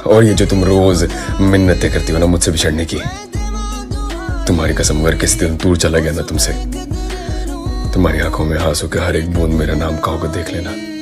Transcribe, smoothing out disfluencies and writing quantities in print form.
और ये जो तुम रोज मिन्नतें करती हो ना मुझसे बिछड़ने की, तुम्हारी कसम अगर किसी दिन दूर चला गया ना तुमसे, तुम्हारी आंखों में आंसू के हर एक बूंद मेरा नाम का होकर देख लेना।